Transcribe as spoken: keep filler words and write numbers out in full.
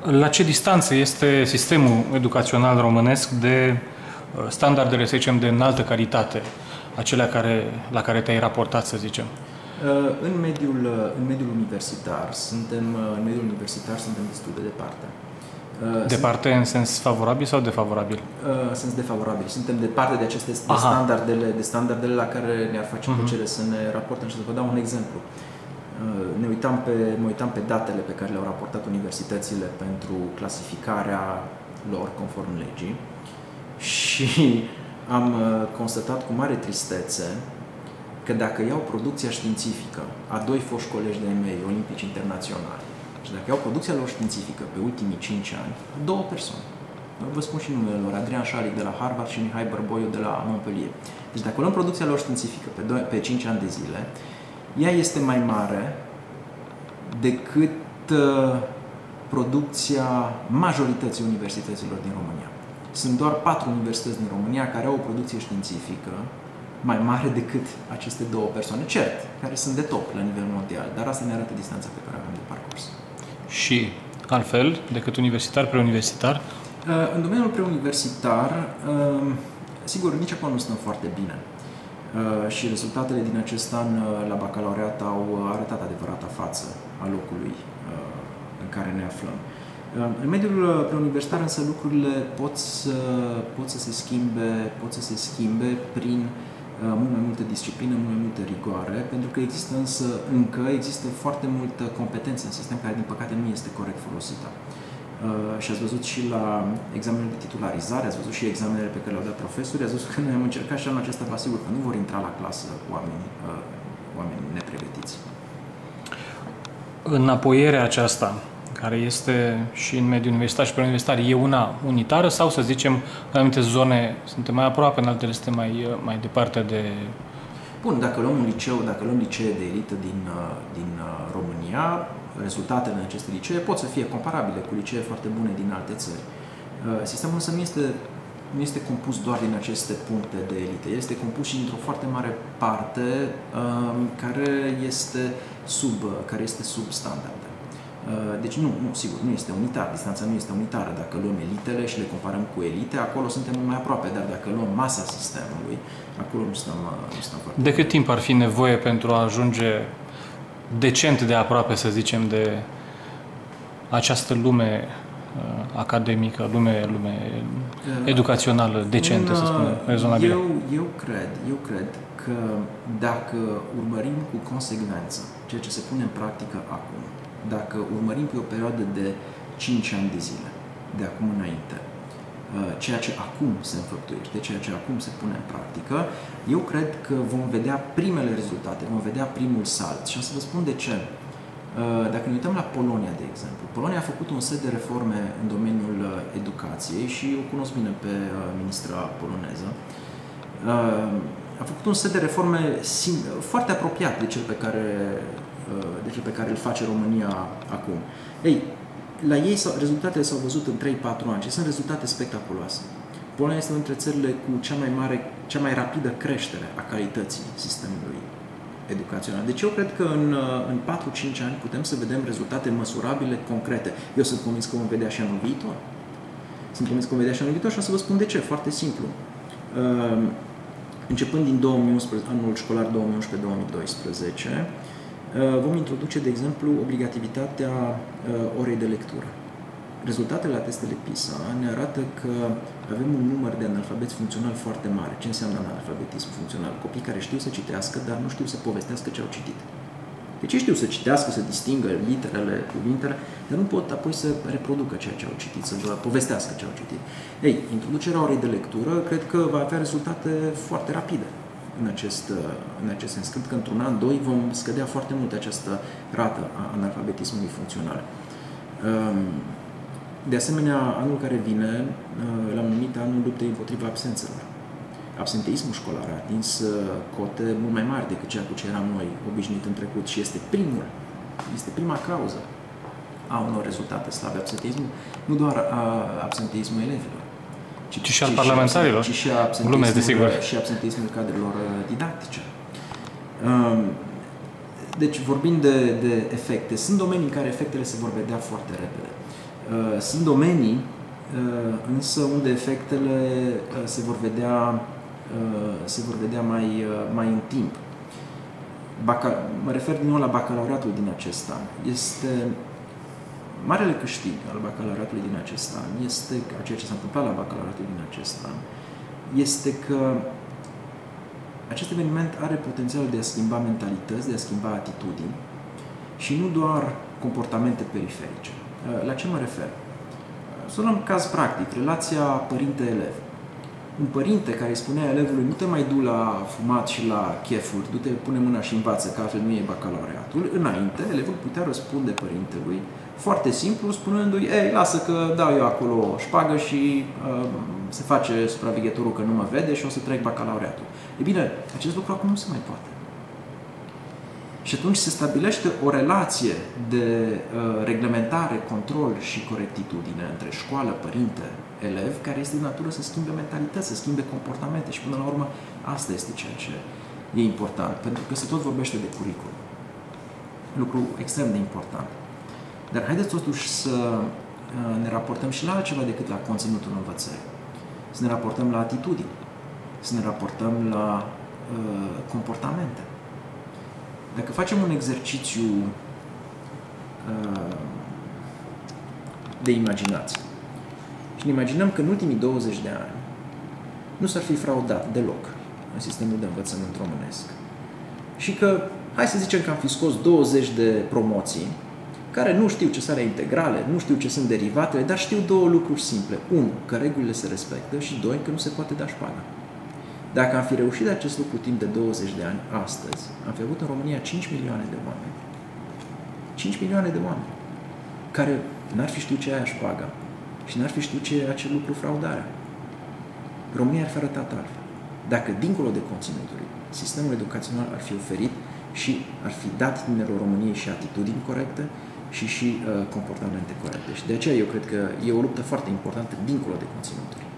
La ce distanță este sistemul educațional românesc de standardele, să zicem, de înaltă calitate, acelea care, la care te-ai raportat, să zicem? În mediul, în mediul universitar suntem, în mediul universitar suntem destul de departe. Departe în sens favorabil sau defavorabil? În sens defavorabil. Suntem departe de aceste de standardele, de standardele la care ne-ar face uh-huh. plăcere să ne raportăm. Și să vă dau un exemplu. Ne uitam pe, mă uitam pe datele pe care le-au raportat universitățile pentru clasificarea lor conform legii și am constatat cu mare tristețe că dacă iau producția științifică a doi foști colegi de-ai mei olimpici internaționali și dacă iau producția lor științifică pe ultimii cinci ani, două persoane, vă spun și numele lor, Adrian Șalic de la Harvard și Mihai Bărboiu de la Montpellier. Deci dacă luăm producția lor științifică pe, pe cinci ani de zile, ea este mai mare decât uh, producția majorității universităților din România. Sunt doar patru universități din România care au o producție științifică mai mare decât aceste două persoane, cert, care sunt de top la nivel mondial, dar asta ne arată distanța pe care avem de parcurs. Și altfel decât universitar, preuniversitar? Uh, în domeniul preuniversitar, uh, sigur, nici acolo nu stăm foarte bine. Uh, și rezultatele din acest an uh, la bacalaureat au arătat adevărata față a locului uh, în care ne aflăm. Uh, în mediul preuniversitar însă lucrurile pot să, pot să se schimbe, pot să se schimbe prin uh, mult mai multă disciplină, mult mai multă rigoare, pentru că există însă încă există foarte multă competență în sistem care din păcate nu este corect folosită. Uh, și ați văzut și la examenele de titularizare, ați văzut și examenele pe care le-au dat profesorii, ați văzut că noi am încercat și anul acesta, vă asigur că nu vor intra la clasă oameni, uh, oameni nepregătiți. Înapoierea aceasta, care este și în mediul universitar și preuniversitar, e una unitară sau, să zicem, în anumite zone suntem mai aproape, în altele suntem mai, mai departe de... Bun, dacă luăm un liceu, dacă luăm licee de elită din, din România, rezultatele în aceste licee pot să fie comparabile cu licee foarte bune din alte țări. Sistemul însă nu este, nu este compus doar din aceste puncte de elită, este compus și dintr-o foarte mare parte um, care, este sub, care este sub standarde. Uh, deci nu, nu, sigur, nu este unitar, distanța nu este unitară. Dacă luăm elitele și le comparăm cu elite, acolo suntem mult mai aproape, dar dacă luăm masa sistemului, acolo nu stăm, nu stăm foarte De cât timp ar fi nevoie pentru a ajunge decent de aproape, să zicem, de această lume uh, academică, lume, lume educațională, decentă, în, să spunem, rezonabilă? Eu, eu, cred, eu cred că dacă urmărim cu consecvență ceea ce se pune în practică acum, dacă urmărim pe o perioadă de cinci ani de zile, de acum înainte, ceea ce acum se înfăptuiește, ceea ce acum se pune în practică, eu cred că vom vedea primele rezultate, vom vedea primul salt. Și am să vă spun de ce. Dacă ne uităm la Polonia, de exemplu, Polonia a făcut un set de reforme în domeniul educației și eu cunosc bine pe ministra poloneză. A făcut un set de reforme foarte apropiat de cel pe care de cel pe care îl face România acum. Ei, la ei rezultatele s-au văzut în trei patru ani și sunt rezultate spectaculoase. Polonia este între țările cu cea mai mare, cea mai rapidă creștere a calității sistemului educațional. Deci eu cred că în, în patru cinci ani putem să vedem rezultate măsurabile, concrete. Eu sunt convins că vom vedea și anul viitor. Sunt convins că vom vedea și anul viitor și o să vă spun de ce. Foarte simplu. Începând din două mii unsprezece, anul școlar două mii unsprezece două mii doisprezece, vom introduce, de exemplu, obligativitatea orei de lectură. Rezultatele la testele PISA ne arată că avem un număr de analfabeți funcțional foarte mare. Ce înseamnă analfabetism funcțional? Copii care știu să citească, dar nu știu să povestească ce au citit. Deci știu să citească, să distingă literele, cuvintele, dar nu pot apoi să reproducă ceea ce au citit, să povestească ce au citit. Ei, introducerea orei de lectură cred că va avea rezultate foarte rapide în acest, în acest sens. Cred că într-un an, doi, vom scădea foarte mult această rată a analfabetismului funcțional. De asemenea, anul care vine l-am numit anul luptei împotriva absențelor. Absenteismul școlar a atins cote mult mai mari decât ceea cu ce eram noi obișnuit în trecut și este primul, este prima cauză a unor rezultate slabe. Absenteismul, nu doar a absenteismul elevilor, ci, ci și al parlamentarilor, ci și absenteismul, și absenteismul cadrelor didactice. Deci, vorbind de, de efecte, sunt domenii în care efectele se vor vedea foarte repede. Sunt domenii însă unde efectele se vor vedea, se vor vedea mai, mai în timp. Baca, mă refer din nou la bacalaureatul din acest an. Este marele câștig al bacalaureatului din acest an, este ceea ce s-a întâmplat la bacalaureatul din acest an, este că acest eveniment are potențialul de a schimba mentalități, de a schimba atitudini și nu doar comportamente periferice. La ce mă refer? Să luăm caz practic, relația părinte-elev. Un părinte care îi spunea elevului, nu te mai du la fumat și la chefuri, du-te, pune mâna și învață, că altfel nu e bacalaureatul. Înainte, elevul putea răspunde părintelui foarte simplu, spunându-i, ei, lasă că dau eu acolo o șpagă și uh, se face supraveghetorul că nu mă vede și o să trec bacalaureatul. E bine, acest lucru acum nu se mai poate. Și atunci se stabilește o relație de uh, reglementare, control și corectitudine între școală, părinte, elev, care este de natură să schimbe mentalități, să schimbe comportamente și până la urmă asta este ceea ce e important, pentru că se tot vorbește de curriculum. Lucru extrem de important. Dar haideți totuși să uh, ne raportăm și la altceva decât la conținutul învățării. Să ne raportăm la atitudini, să ne raportăm la uh, comportamente. Dacă facem un exercițiu uh, de imaginație și ne imaginăm că în ultimii douăzeci de ani nu s-ar fi fraudat deloc în sistemul de învățământ românesc și că, hai să zicem că am fi scos douăzeci de promoții care nu știu ce sare integrale, nu știu ce sunt derivatele, dar știu două lucruri simple. Unu, că regulile se respectă și doi, că nu se poate da șpagă. Dacă am fi reușit de acest lucru timp de douăzeci de ani, astăzi, am fi avut în România cinci milioane de oameni. cinci milioane de oameni care n-ar fi știut ce e aia șpaga și n-ar fi știut ce e acel lucru fraudarea. România ar fi arătat altfel. Dacă, dincolo de conținuturi, sistemul educațional ar fi oferit și ar fi dat tinerilor României și atitudini corecte și și uh, comportamente corecte. Și de aceea eu cred că e o luptă foarte importantă dincolo de conținuturi.